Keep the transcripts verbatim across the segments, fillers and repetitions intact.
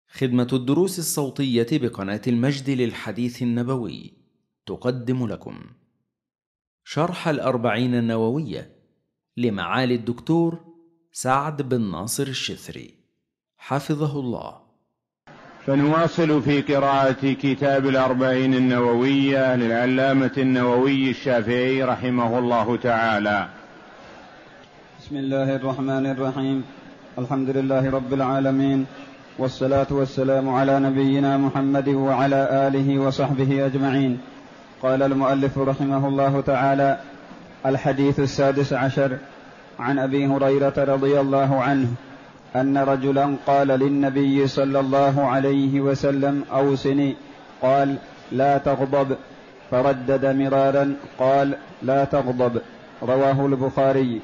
خدمة الدروس الصوتية بقناة المجد للحديث النبوي تقدم لكم شرح الأربعين النووية لمعالي الدكتور سعد بن ناصر الشثري حفظه الله. فنواصل في قراءة كتاب الأربعين النووية للعلامة النووي الشافعي رحمه الله تعالى. بسم الله الرحمن الرحيم. الحمد لله رب العالمين، والصلاة والسلام على نبينا محمد وعلى آله وصحبه أجمعين. قال المؤلف رحمه الله تعالى: الحديث السادس عشر. عن أبي هريرة رضي الله عنه أن رجلا قال للنبي صلى الله عليه وسلم: أوصني. قال: لا تغضب. فردد مرارا قال: لا تغضب. رواه البخاري.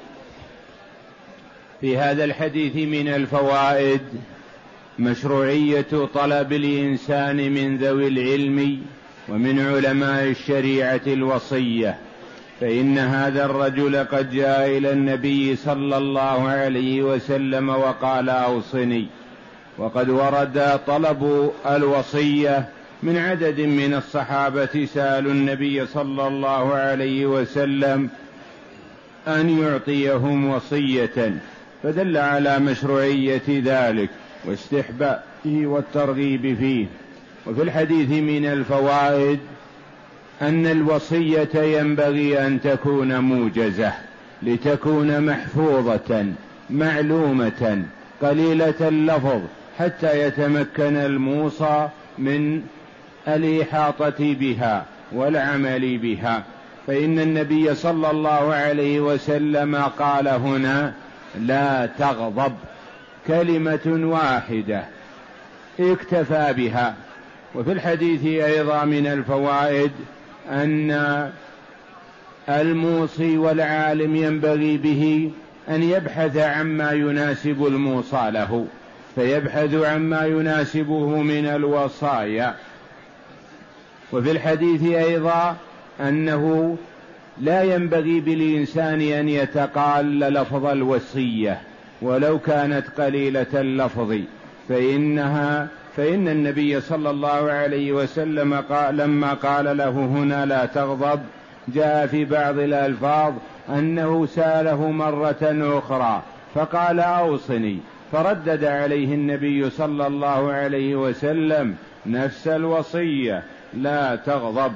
في هذا الحديث من الفوائد مشروعية طلب الإنسان من ذوي العلم ومن علماء الشريعة الوصية، فإن هذا الرجل قد جاء إلى النبي صلى الله عليه وسلم وقال: أوصني. وقد ورد طلب الوصية من عدد من الصحابة سألوا النبي صلى الله عليه وسلم أن يعطيهم وصية، فدل على مشروعية ذلك واستحبابه والترغيب فيه. وفي الحديث من الفوائد أن الوصية ينبغي أن تكون موجزة لتكون محفوظة معلومة قليلة اللفظ حتى يتمكن الموصى من الإحاطة بها والعمل بها، فإن النبي صلى الله عليه وسلم قال هنا: لا تغضب، كلمة واحدة اكتفى بها. وفي الحديث أيضا من الفوائد أن الموصي والعالم ينبغي به أن يبحث عما يناسب الموصى له، فيبحث عما يناسبه من الوصايا. وفي الحديث أيضا أنه لا ينبغي بالإنسان أن يتقال لفظ الوصية ولو كانت قليلة اللفظ، فإنها فإن النبي صلى الله عليه وسلم قال لما قال له هنا لا تغضب، جاء في بعض الألفاظ أنه سأله مرة أخرى فقال: أوصني، فردد عليه النبي صلى الله عليه وسلم نفس الوصية: لا تغضب.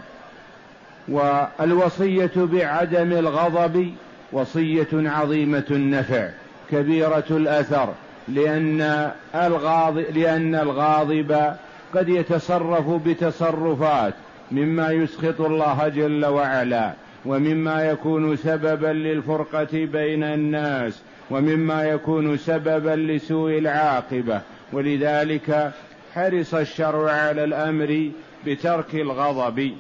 والوصية بعدم الغضب وصية عظيمة النفع كبيرة الأثر، لأن الغاضب, لأن الغاضب قد يتصرف بتصرفات مما يسخط الله جل وعلا، ومما يكون سببا للفرقة بين الناس، ومما يكون سببا لسوء العاقبة، ولذلك حرص الشرع على الأمر بترك الغضب.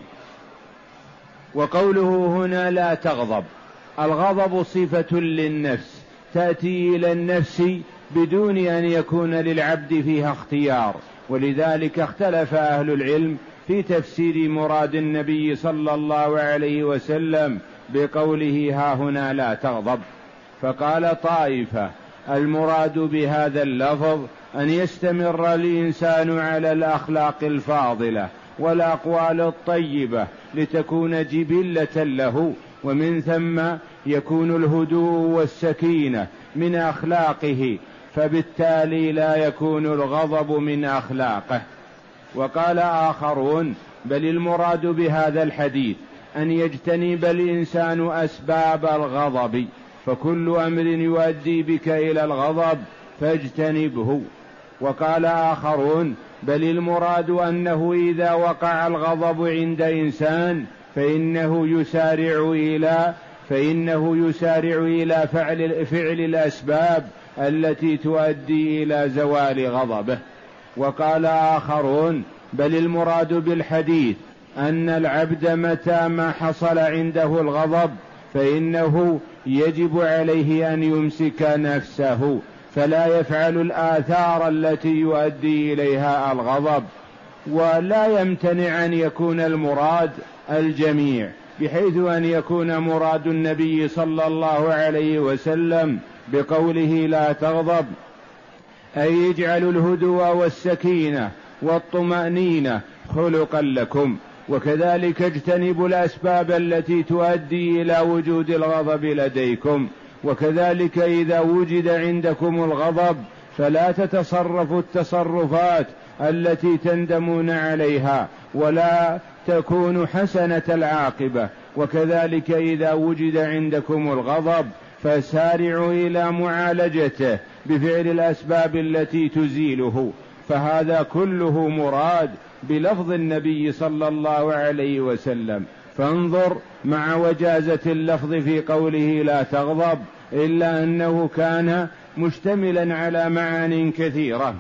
وقوله هنا لا تغضب، الغضب صفة للنفس تأتي إلى النفس بدون أن يكون للعبد فيها اختيار، ولذلك اختلف أهل العلم في تفسير مراد النبي صلى الله عليه وسلم بقوله ها هنا لا تغضب. فقال طائفة: المراد بهذا اللفظ أن يستمر الإنسان على الأخلاق الفاضلة والأقوال الطيبة لتكون جبلة له، ومن ثم يكون الهدوء والسكينة من أخلاقه، فبالتالي لا يكون الغضب من أخلاقه. وقال آخرون: بل المراد بهذا الحديث أن يجتنب الإنسان أسباب الغضب، فكل أمر يؤدي بك إلى الغضب فاجتنبه. وقال آخرون: بل المراد أنه إذا وقع الغضب عند إنسان فإنه يسارع إلى فإنه يسارع إلى فعل, فعل الأسباب التي تؤدي إلى زوال غضبه. وقال آخرون: بل المراد بالحديث أن العبد متى ما حصل عنده الغضب فإنه يجب عليه أن يمسك نفسه فلا يفعل الآثار التي يؤدي إليها الغضب، ولا يمتنع أن يكون المراد الجميع، بحيث أن يكون مراد النبي صلى الله عليه وسلم بقوله لا تغضب أي يجعل الهدوء والسكينة والطمأنينة خلقا لكم. وكذلك اجتنبوا الأسباب التي تؤدي إلى وجود الغضب لديكم. وكذلك إذا وجد عندكم الغضب فلا تتصرفوا التصرفات التي تندمون عليها ولا تكون حسنة العاقبة. وكذلك إذا وجد عندكم الغضب فسارعوا إلى معالجته بفعل الأسباب التي تزيله. فهذا كله مراد بلفظ النبي صلى الله عليه وسلم. فانظر مع وجازة اللفظ في قوله لا تغضب، إلا أنه كان مشتملا على معان كثيرة.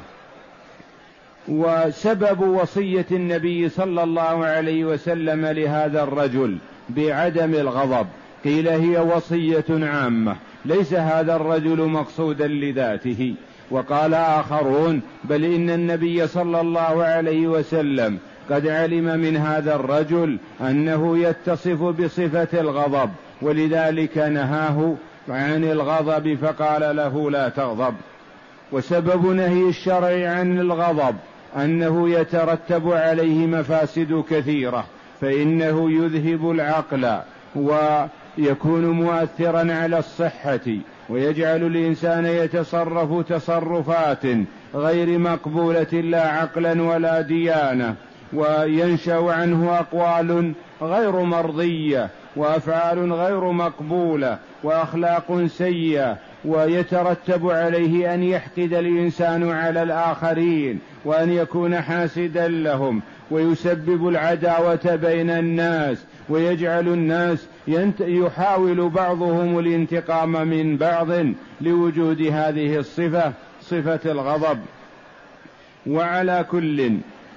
وسبب وصية النبي صلى الله عليه وسلم لهذا الرجل بعدم الغضب قيل هي وصية عامة، ليس هذا الرجل مقصودا لذاته. وقال آخرون بل إن النبي صلى الله عليه وسلم قد علم من هذا الرجل أنه يتصف بصفة الغضب، ولذلك نهاه عن الغضب فقال له لا تغضب. وسبب نهي الشرع عن الغضب أنه يترتب عليه مفاسد كثيرة، فإنه يذهب العقل ويكون مؤثرا على الصحة، ويجعل الإنسان يتصرف تصرفات غير مقبولة لا عقلا ولا ديانة، وينشأ عنه أقوال غير مرضية وأفعال غير مقبولة وأخلاق سيئة، ويترتب عليه أن يحقد الإنسان على الآخرين وأن يكون حاسدا لهم، ويسبب العداوة بين الناس، ويجعل الناس يحاول بعضهم الانتقام من بعض لوجود هذه الصفة، صفة الغضب. وعلى كل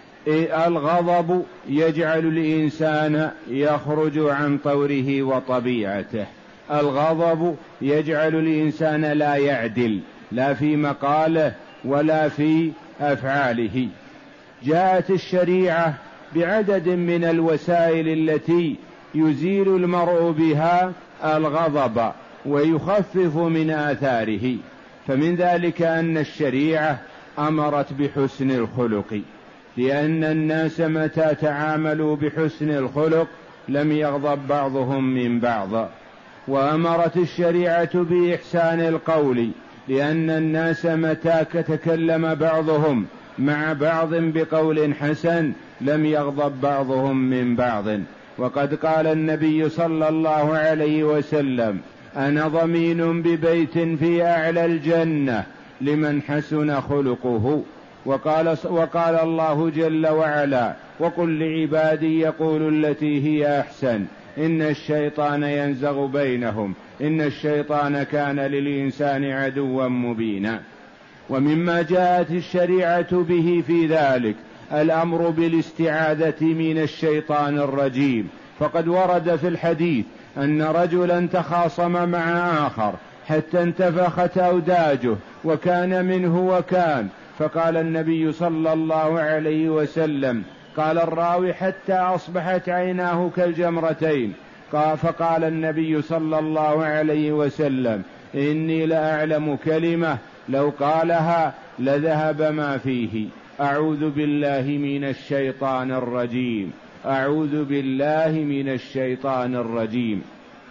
الغضب يجعل الإنسان يخرج عن طوره وطبيعته. الغضب يجعل الإنسان لا يعدل لا في مقاله ولا في أفعاله. جاءت الشريعة بعدد من الوسائل التي يزيل المرء بها الغضب ويخفف من آثاره. فمن ذلك أن الشريعة أمرت بحسن الخلق، لأن الناس متى تعاملوا بحسن الخلق لم يغضب بعضهم من بعض. وأمرت الشريعة بإحسان القول، لأن الناس متى تكلم بعضهم مع بعض بقول حسن لم يغضب بعضهم من بعض. وقد قال النبي صلى الله عليه وسلم أنا ضمين ببيت في أعلى الجنة لمن حسن خلقه. وقال, وقال الله جل وعلا وقل لعبادي يقولوا التي هي أحسن إن الشيطان ينزغ بينهم إن الشيطان كان للإنسان عدوا مبينا. ومما جاءت الشريعة به في ذلك الأمر بالاستعاذة من الشيطان الرجيم. فقد ورد في الحديث أن رجلا تخاصم مع آخر حتى انتفخت أوداجه وكان منه وكان، فقال النبي صلى الله عليه وسلم قال الراوي حتى أصبحت عيناه كالجمرتين، فقال النبي صلى الله عليه وسلم إني لأعلم كلمة لو قالها لذهب ما فيه أعوذ بالله من الشيطان الرجيم أعوذ بالله من الشيطان الرجيم.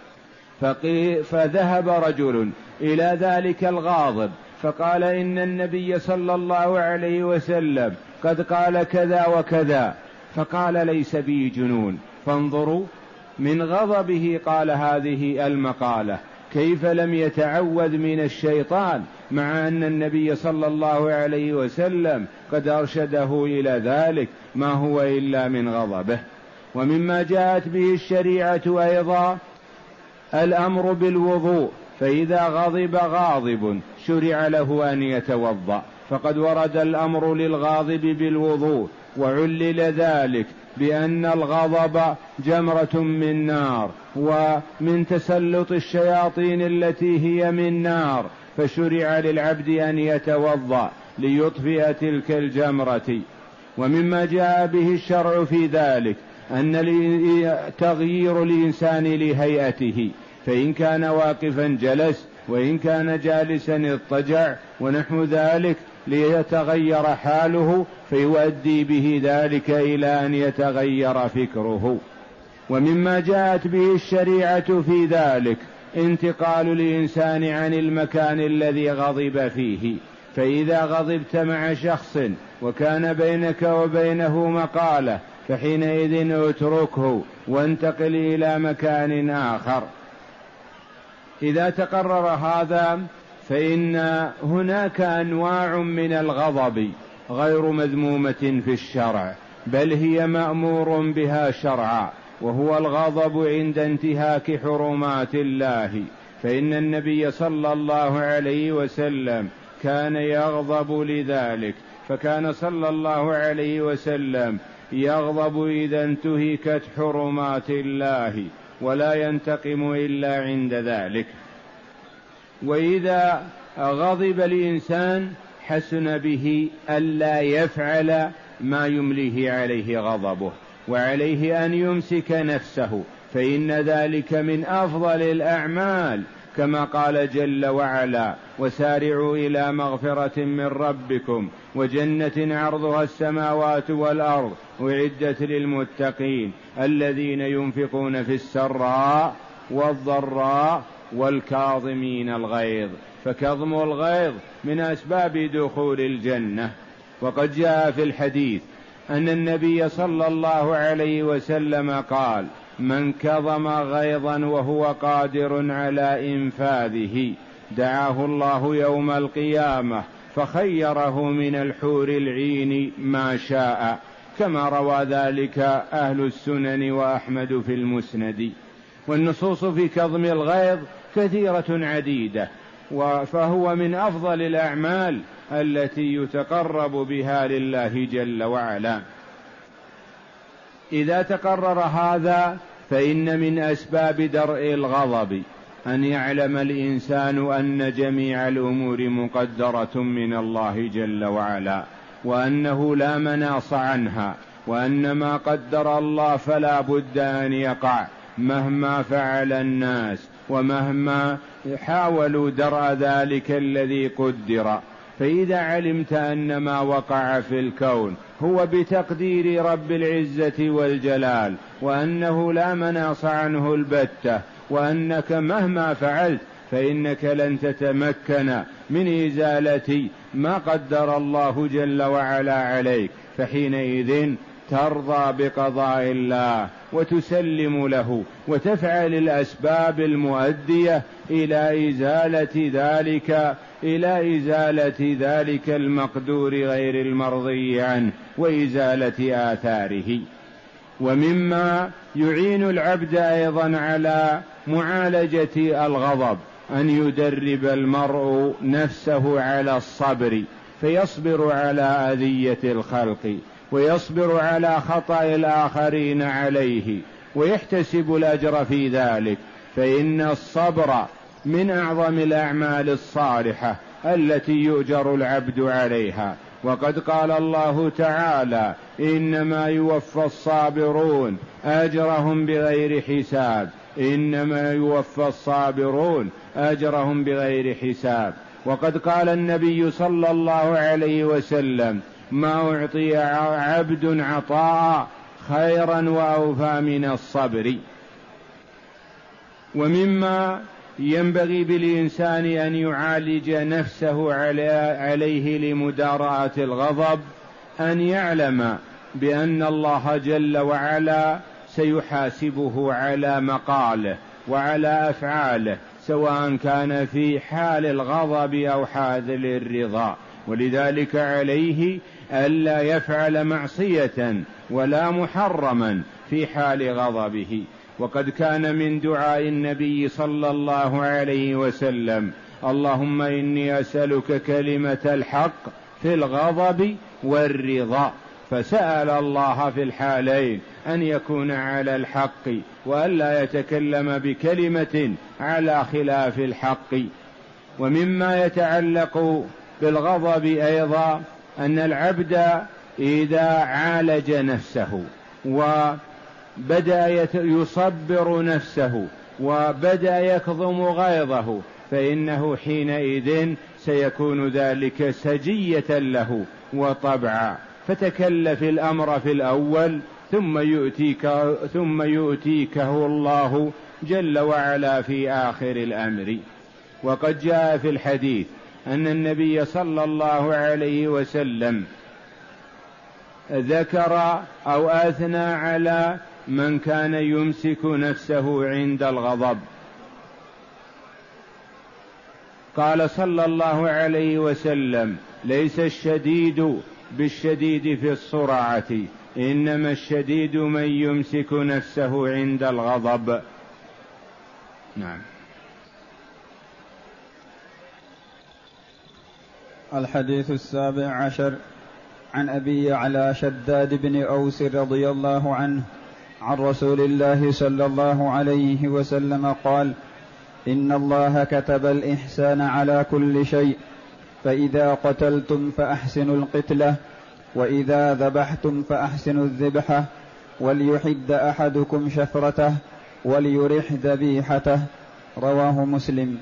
فذهب رجل إلى ذلك الغاضب فقال إن النبي صلى الله عليه وسلم قد قال كذا وكذا، فقال ليس بي جنون. فانظروا من غضبه قال هذه المقالة، كيف لم يتعوذ من الشيطان مع أن النبي صلى الله عليه وسلم قد أرشده إلى ذلك، ما هو إلا من غضبه. ومما جاءت به الشريعة أيضا الأمر بالوضوء، فإذا غضب غاضب شرع له أن يتوضأ، فقد ورد الأمر للغاضب بالوضوء، وعلل ذلك بأن الغضب جمرة من نار ومن تسلط الشياطين التي هي من نار، فشرع للعبد أن يتوضأ ليطفئ تلك الجمرة. ومما جاء به الشرع في ذلك أن تغيير الإنسان لهيئته، فإن كان واقفا جلس وإن كان جالسا اضطجع ونحو ذلك، ليتغير حاله فيؤدي به ذلك إلى أن يتغير فكره. ومما جاءت به الشريعة في ذلك انتقال الإنسان عن المكان الذي غضب فيه، فإذا غضبت مع شخص وكان بينك وبينه مقالة فحينئذ اتركه وانتقل إلى مكان آخر. إذا تقرر هذا فإن هناك أنواع من الغضب غير مذمومة في الشرع، بل هي مأمور بها شرعا، وهو الغضب عند انتهاك حرمات الله. فإن النبي صلى الله عليه وسلم كان يغضب لذلك، فكان صلى الله عليه وسلم يغضب إذا انتهكت حرمات الله ولا ينتقم إلا عند ذلك. وإذا غضب الإنسان حسن به ألا يفعل ما يمليه عليه غضبه، وعليه أن يمسك نفسه، فإن ذلك من أفضل الأعمال، كما قال جل وعلا: وسارعوا إلى مغفرة من ربكم وجنة عرضها السماوات والأرض أعدت للمتقين الذين ينفقون في السراء والضراء والكاظمين الغيظ. فكظم الغيظ من أسباب دخول الجنة. وقد جاء في الحديث أن النبي صلى الله عليه وسلم قال: من كظم غيظا وهو قادر على إنفاذه دعاه الله يوم القيامة فخيره من الحور العين ما شاء، كما روى ذلك أهل السنن وأحمد في المسند. والنصوص في كظم الغيظ كثيرة عديدة، فهو من أفضل الأعمال التي يتقرب بها لله جل وعلا. إذا تقرر هذا فإن من أسباب درء الغضب أن يعلم الإنسان أن جميع الأمور مقدرة من الله جل وعلا، وأنه لا مناص عنها، وأن ما قدر الله فلا بد أن يقع مهما فعل الناس ومهما حاولوا درء ذلك الذي قدر. فإذا علمت أن ما وقع في الكون هو بتقدير رب العزة والجلال، وأنه لا مناص عنه البتة، وأنك مهما فعلت فإنك لن تتمكن من إزالة ما قدر الله جل وعلا عليك، فحينئذ ترضى بقضاء الله وتسلم له وتفعل الأسباب المؤدية إلى إزالة ذلك إلى إزالة ذلك المقدور غير المرضي عنه وإزالة آثاره. ومما يعين العبد أيضا على معالجة الغضب أن يدرب المرء نفسه على الصبر، فيصبر على أذية الخلق، ويصبر على خطأ الآخرين عليه، ويحتسب الأجر في ذلك، فإن الصبر من أعظم الأعمال الصالحة التي يؤجر العبد عليها. وقد قال الله تعالى: إنما يوفى الصابرون أجرهم بغير حساب، إنما يوفى الصابرون أجرهم بغير حساب. وقد قال النبي صلى الله عليه وسلم: ما أعطي عبد عطاء خيرا وأوفى من الصبر. ومما ينبغي بالإنسان أن يعالج نفسه عليه لمداراة الغضب أن يعلم بأن الله جل وعلا سيحاسبه على مقاله وعلى أفعاله، سواء كان في حال الغضب أو حال الرضا. ولذلك عليه ألا يفعل معصية ولا محرما في حال غضبه. وقد كان من دعاء النبي صلى الله عليه وسلم: اللهم إني أسألك كلمة الحق في الغضب والرضا، فسأل الله في الحالين أن يكون على الحق وألا يتكلم بكلمة على خلاف الحق. ومما يتعلق بالغضب أيضا أن العبد إذا عالج نفسه وبدأ يصبر نفسه وبدأ يكظم غيظه فإنه حينئذ سيكون ذلك سجية له وطبعا، فتكلف الأمر في الأول ثم يؤتيك ثم يؤتيكه الله جل وعلا في آخر الأمر. وقد جاء في الحديث أن النبي صلى الله عليه وسلم ذكر أو أثنى على من كان يمسك نفسه عند الغضب. قال صلى الله عليه وسلم: ليس الشديد بالشديد في الصرعة، إنما الشديد من يمسك نفسه عند الغضب. نعم. الحديث السابع عشر عن أبي يعلى شداد بن أوس رضي الله عنه عن رسول الله صلى الله عليه وسلم قال: إن الله كتب الإحسان على كل شيء، فإذا قتلتم فأحسنوا القتلة، وإذا ذبحتم فأحسنوا الذبحة، وليحد أحدكم شفرته وليرح ذبيحته. رواه مسلم.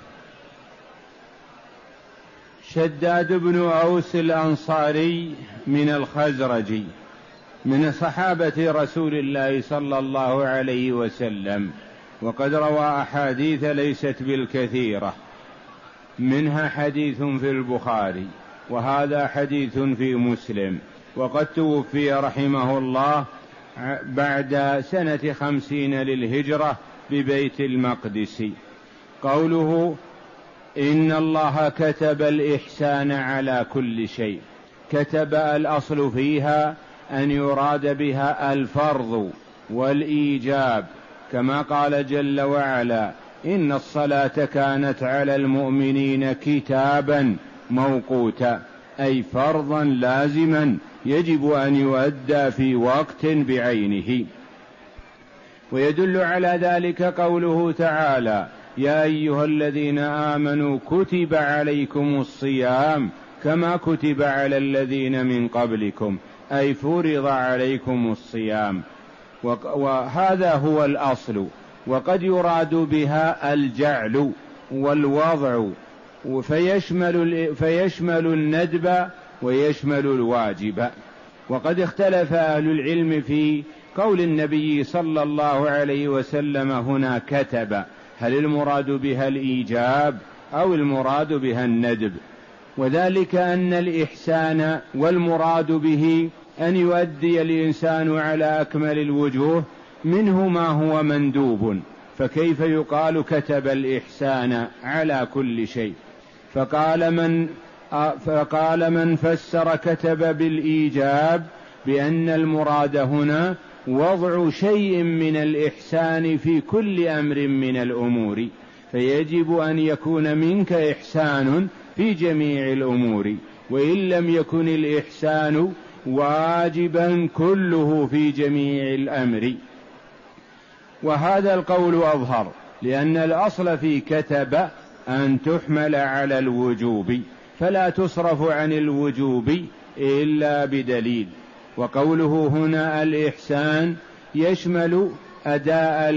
شداد بن أوس الأنصاري من الخزرج من صحابة رسول الله صلى الله عليه وسلم، وقد روى أحاديث ليست بالكثيرة، منها حديث في البخاري وهذا حديث في مسلم. وقد توفي رحمه الله بعد سنة خمسين للهجرة ببيت المقدس. قوله: إن الله كتب الإحسان على كل شيء، كتب الأصل فيها أن يراد بها الفرض والإيجاب، كما قال جل وعلا: إن الصلاة كانت على المؤمنين كتابا موقوتا، أي فرضا لازما يجب أن يؤدى في وقت بعينه. ويدل على ذلك قوله تعالى: يا أيها الذين آمنوا كتب عليكم الصيام كما كتب على الذين من قبلكم، أي فرض عليكم الصيام. وهذا هو الأصل. وقد يراد بها الجعل والوضع، فيشمل, فيشمل الندب ويشمل الواجب. وقد اختلف أهل العلم في قول النبي صلى الله عليه وسلم هنا كتب، هل المراد بها الإيجاب أو المراد بها الندب؟ وذلك أن الإحسان والمراد به أن يؤدي الإنسان على أكمل الوجوه، منه ما هو مندوب، فكيف يقال كتب الإحسان على كل شيء؟ فقال من فقال من فسر كتب بالإيجاب بأن المراد هنا وضع شيء من الإحسان في كل أمر من الأمور، فيجب أن يكون منك إحسان في جميع الأمور، وإن لم يكن الإحسان واجبا كله في جميع الأمر. وهذا القول أظهر، لأن الأصل في كتب أن تحمل على الوجوب، فلا تصرف عن الوجوب إلا بدليل. وقوله هنا الإحسان يشمل أداء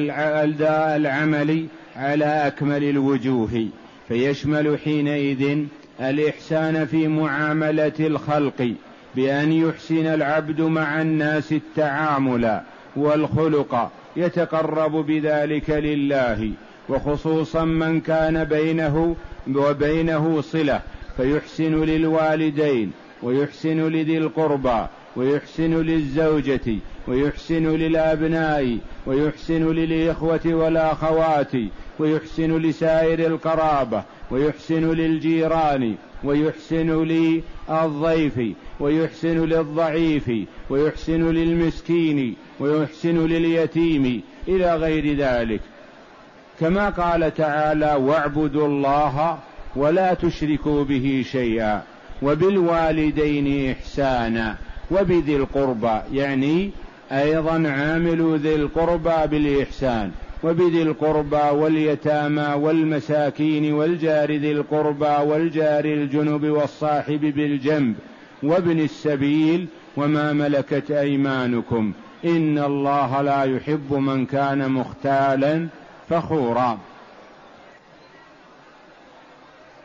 العمل على أكمل الوجوه، فيشمل حينئذ الإحسان في معاملة الخلق، بأن يحسن العبد مع الناس التعامل والخلق، يتقرب بذلك لله، وخصوصا من كان بينه وبينه صلة، فيحسن للوالدين، ويحسن لذي القربى، ويحسن للزوجة، ويحسن للأبناء، ويحسن للإخوة والأخوات، ويحسن لسائر القرابة، ويحسن للجيران، ويحسن للضيف، ويحسن للضعيف، ويحسن للمسكين، ويحسن لليتيم، إلى غير ذلك. كما قال تعالى: واعبدوا الله ولا تشركوا به شيئا، وبالوالدين إحسانا، وبذي القربى، يعني أيضا عاملوا ذي القربى بالإحسان، وبذي القربى واليتامى والمساكين والجار ذي القربى والجار الجنب والصاحب بالجنب وابن السبيل وما ملكت أيمانكم، إن الله لا يحب من كان مختالا فخورا.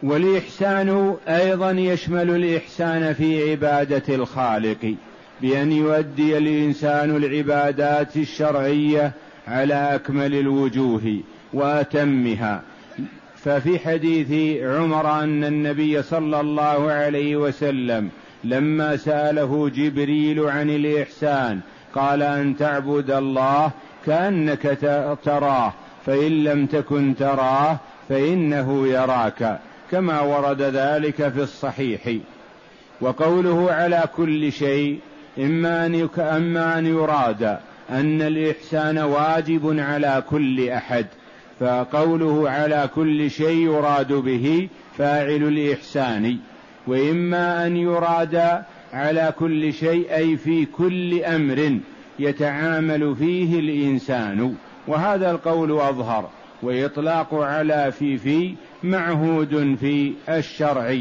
والإحسان أيضا يشمل الإحسان في عبادة الخالق، بأن يؤدي الإنسان العبادات الشرعية على أكمل الوجوه وأتمها. ففي حديث عمر أن النبي صلى الله عليه وسلم لما سأله جبريل عن الإحسان قال: أن تعبد الله كأنك تراه، فإن لم تكن تراه فإنه يراك، كما ورد ذلك في الصحيح. وقوله على كل شيء إما أن, أما أن يراد أن الإحسان واجب على كل أحد، فقوله على كل شيء يراد به فاعل الإحسان، وإما أن يراد على كل شيء أي في كل أمر يتعامل فيه الإنسان، وهذا القول أظهر، وإطلاق على في في معهود في الشرع.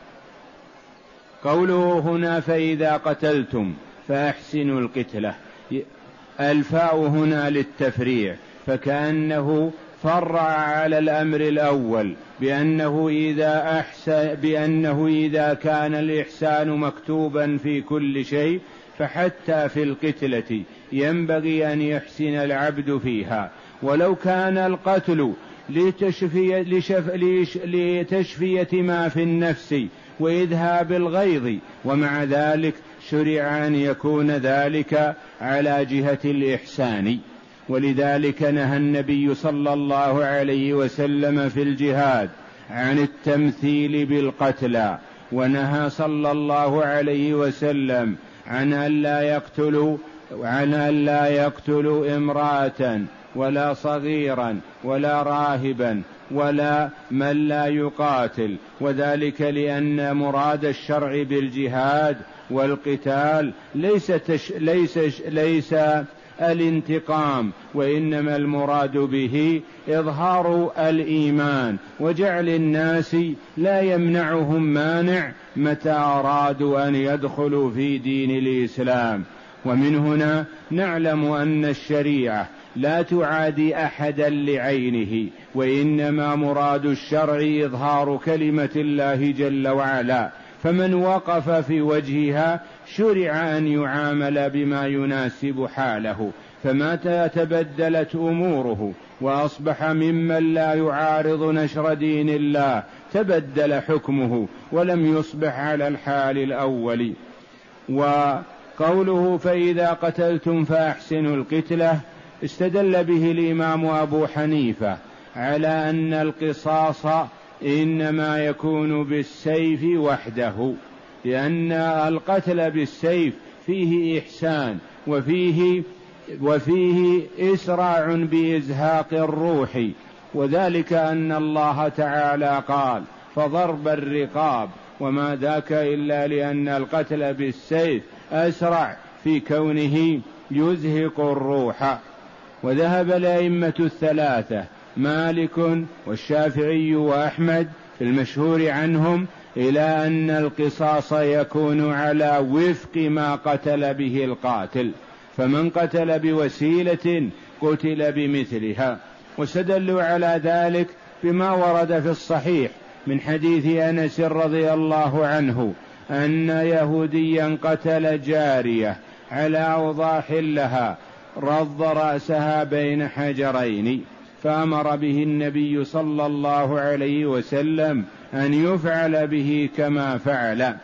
قوله هنا فإذا قتلتم فأحسنوا القتلة، الفاء هنا للتفريع، فكأنه فرع على الأمر الأول بأنه إذا, أحسن بأنه إذا كان الإحسان مكتوبا في كل شيء فحتى في القتلة ينبغي أن يحسن العبد فيها، ولو كان القتل لتشفية, لشف لتشفية ما في النفس وإذهاب الغيظ، ومع ذلك شرع أن يكون ذلك على جهة الإحسان. ولذلك نهى النبي صلى الله عليه وسلم في الجهاد عن التمثيل بالقتلى، ونهى صلى الله عليه وسلم عن أن لا يقتلوا عن أن لا يقتلوا امرأة ولا صغيرا ولا راهبا ولا من لا يقاتل، وذلك لأن مراد الشرع بالجهاد والقتال ليس, تش ليس, ليس الانتقام، وإنما المراد به إظهار الإيمان وجعل الناس لا يمنعهم مانع متى أرادوا أن يدخلوا في دين الإسلام. ومن هنا نعلم أن الشريعة لا تعادي أحدا لعينه، وإنما مراد الشرع إظهار كلمة الله جل وعلا، فمن وقف في وجهها شرع أن يعامل بما يناسب حاله، فمتى تبدلت أموره وأصبح ممن لا يعارض نشر دين الله تبدل حكمه ولم يصبح على الحال الأول. وقوله فإذا قتلتم فأحسنوا القتلة استدل به الإمام أبو حنيفة على أن القصاص إنما يكون بالسيف وحده، لأن القتل بالسيف فيه إحسان وفيه, وفيه إسراع بإزهاق الروح، وذلك أن الله تعالى قال فضرب الرقاب، وما ذاك إلا لأن القتل بالسيف أسرع في كونه يزهق الروح. وذهب الأئمة الثلاثة مالك والشافعي وأحمد في المشهور عنهم إلى أن القصاص يكون على وفق ما قتل به القاتل، فمن قتل بوسيلة قتل بمثلها. واستدلوا على ذلك بما ورد في الصحيح من حديث أنس رضي الله عنه أن يهوديا قتل جارية على أوضاح لها رض رأسها بين حجرين، فأمر به النبي صلى الله عليه وسلم أن يفعل به كما فعل.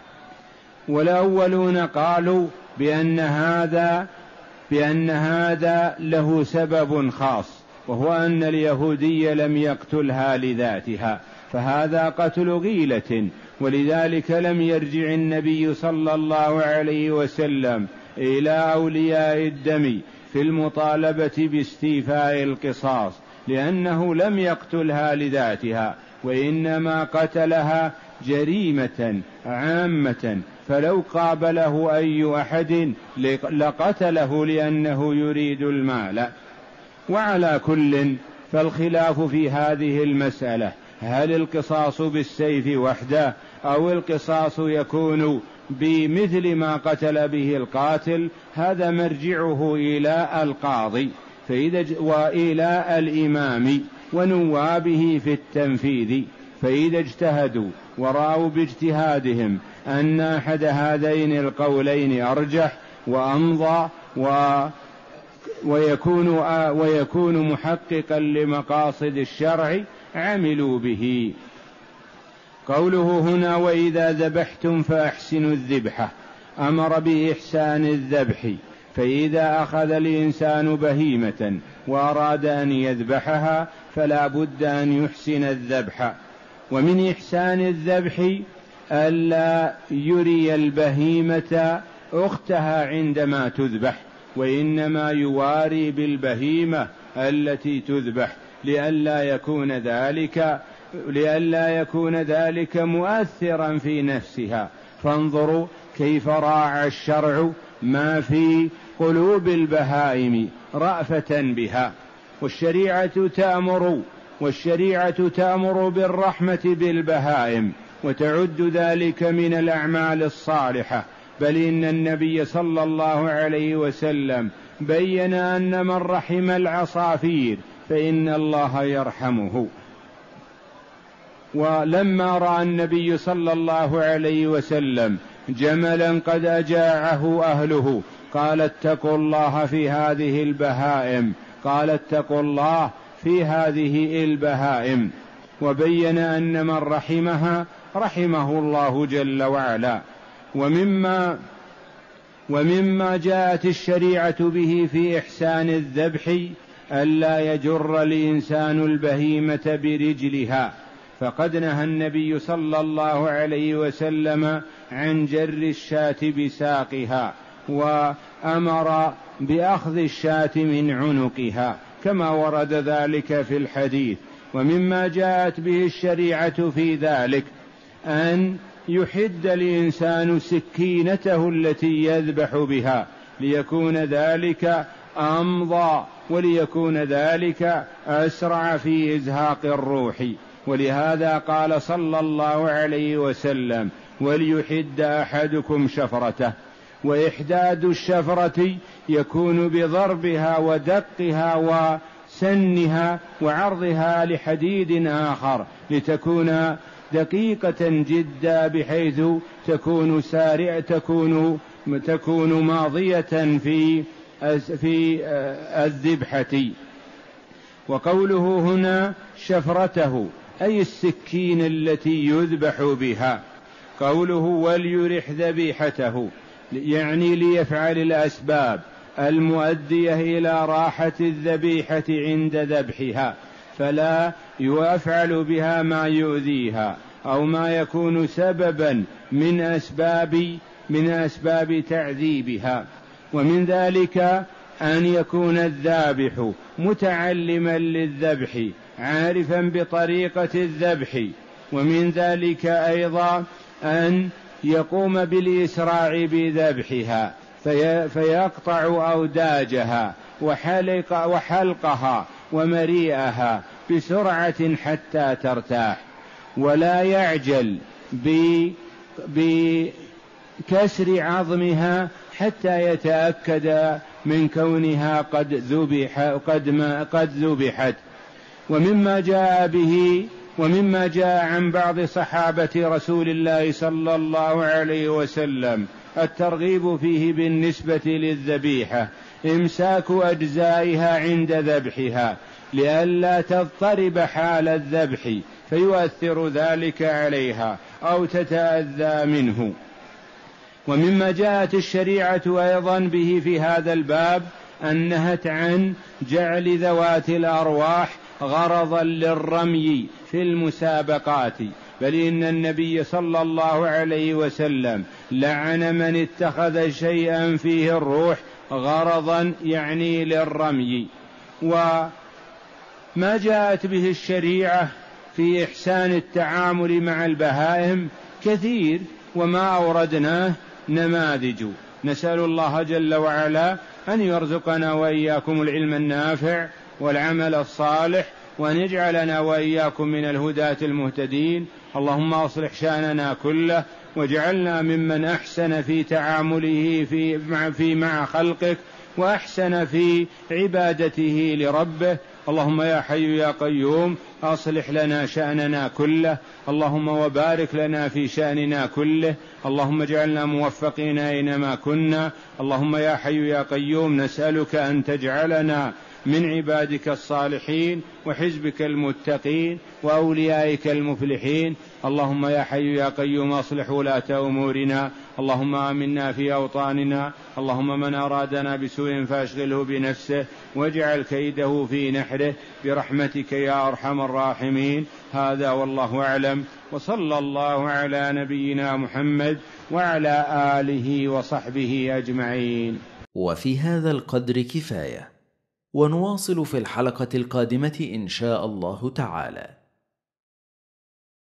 والأولون قالوا بأن هذا بأن هذا له سبب خاص، وهو أن اليهودي لم يقتلها لذاتها، فهذا قتل غيلة، ولذلك لم يرجع النبي صلى الله عليه وسلم إلى أولياء الدم في المطالبة باستيفاء القصاص، لأنه لم يقتلها لذاتها، وإنما قتلها جريمة عامة، فلو قابله أي أحد لقتله لأنه يريد المال. وعلى كل فالخلاف في هذه المسألة هل القصاص بالسيف وحده أو القصاص يكون بمثل ما قتل به القاتل، هذا مرجعه إلى القاضي فإذا وإلى الإمام ونوابه في التنفيذ، فإذا اجتهدوا ورأوا باجتهادهم أن أحد هذين القولين أرجح وأمضى و ويكون, ويكون محققا لمقاصد الشرع عملوا به. قوله هنا وإذا ذبحتم فأحسنوا الذبحة، أمر بإحسان الذبح، فإذا أخذ الإنسان بهيمة وأراد أن يذبحها فلا بد أن يحسن الذبح. ومن إحسان الذبح ألا يري البهيمة أختها عندما تذبح، وإنما يواري بالبهيمة التي تذبح لئلا يكون ذلك لئلا يكون ذلك مؤثرا في نفسها. فانظروا كيف راعى الشرع ما في قلوب البهائم رأفة بها. والشريعة تأمر والشريعة تأمر بالرحمة بالبهائم وتعد ذلك من الأعمال الصالحة، بل إن النبي صلى الله عليه وسلم بين أن من رحم العصافير فإن الله يرحمه. ولما رأى النبي صلى الله عليه وسلم جملا قد أجاعه أهله قال اتقوا الله في هذه البهائم قال اتقوا الله في هذه البهائم وبين أن من رحمها رحمه الله جل وعلا. ومما ومما جاءت الشريعة به في إحسان الذبح ألا يجر الإنسان البهيمة برجلها، فقد نهى النبي صلى الله عليه وسلم عن جر الشاة بساقها، وأمر بأخذ الشاة من عنقها كما ورد ذلك في الحديث. ومما جاءت به الشريعة في ذلك أن يحد الإنسان سكينته التي يذبح بها ليكون ذلك أمضى وليكون ذلك أسرع في إزهاق الروح. ولهذا قال صلى الله عليه وسلم وليحد أحدكم شفرته. وإحداد الشفرة يكون بضربها ودقها وسنها وعرضها لحديد آخر لتكون دقيقة جدا بحيث تكون سارعة تكون تكون ماضية في في الذبحة. وقوله هنا شفرته أي السكين التي يذبح بها. قوله وليرح ذبيحته يعني ليفعل الأسباب المؤدية إلى راحة الذبيحة عند ذبحها، فلا يفعل بها ما يؤذيها أو ما يكون سببا من أسباب من أسباب تعذيبها. ومن ذلك أن يكون الذابح متعلما للذبح عارفا بطريقة الذبح. ومن ذلك أيضا أن يقوم بالإسراع بذبحها في فيقطع أوداجها وحلق وحلقها ومريئها بسرعة حتى ترتاح، ولا يعجل بكسر عظمها حتى يتأكد من كونها قد ذبح قد ما قد ذبحت. ومما جاء به ومما جاء عن بعض صحابة رسول الله صلى الله عليه وسلم الترغيب فيه بالنسبة للذبيحة إمساك أجزائها عند ذبحها لئلا تضطرب حال الذبح فيؤثر ذلك عليها أو تتأذى منه. ومما جاءت الشريعة أيضا به في هذا الباب النهت عن جعل ذوات الأرواح غرضا للرمي في المسابقات، بل إن النبي صلى الله عليه وسلم لعن من اتخذ شيئا فيه الروح غرضا يعني للرمي. وما جاءت به الشريعة في إحسان التعامل مع البهائم كثير وما أوردناه نماذج. نسأل الله جل وعلا أن يرزقنا وإياكم العلم النافع والعمل الصالح، وأن يجعلنا وإياكم من الهداة المهتدين. اللهم أصلح شأننا كله واجعلنا ممن أحسن في تعامله في مع, في مع خلقك وأحسن في عبادته لربه. اللهم يا حي يا قيوم أصلح لنا شأننا كله، اللهم وبارك لنا في شأننا كله، اللهم اجعلنا موفقين أينما كنا. اللهم يا حي يا قيوم نسألك أن تجعلنا من عبادك الصالحين وحزبك المتقين وأوليائك المفلحين. اللهم يا حي يا قيوم أصلح ولاة أمورنا، اللهم آمنا في أوطاننا، اللهم من أرادنا بسوء فاشغله بنفسه واجعل كيده في نحره برحمتك يا أرحم الراحمين. هذا والله أعلم، وصلى الله على نبينا محمد وعلى آله وصحبه أجمعين. وفي هذا القدر كفاية، ونواصل في الحلقة القادمة إن شاء الله تعالى.